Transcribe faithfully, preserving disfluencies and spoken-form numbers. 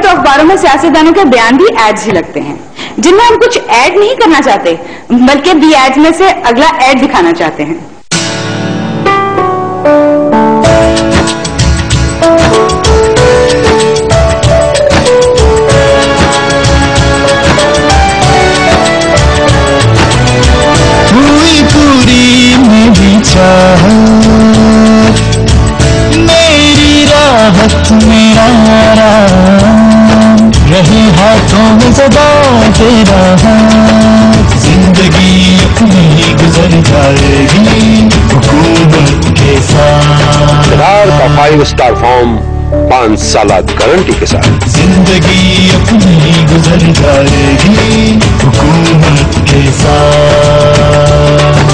तो अखबारों में सियासतदानों के बयान भी एड्स ही लगते हैं, जिनमें हम कुछ ऐड नहीं करना चाहते, बल्कि दी एड्स में से अगला ऐड दिखाना चाहते हैं। मेरी राहत मेरा आराम रहे हाथों में सदा तेरा हाथ, जिंदगी अपनी गुजर जाएगी हुकूमत के साथ। बिहार का फाइव स्टार फॉर्म पांच साल गारंटी के साथ। जिंदगी अपनी गुजर जाएगी हुकूमत के साथ।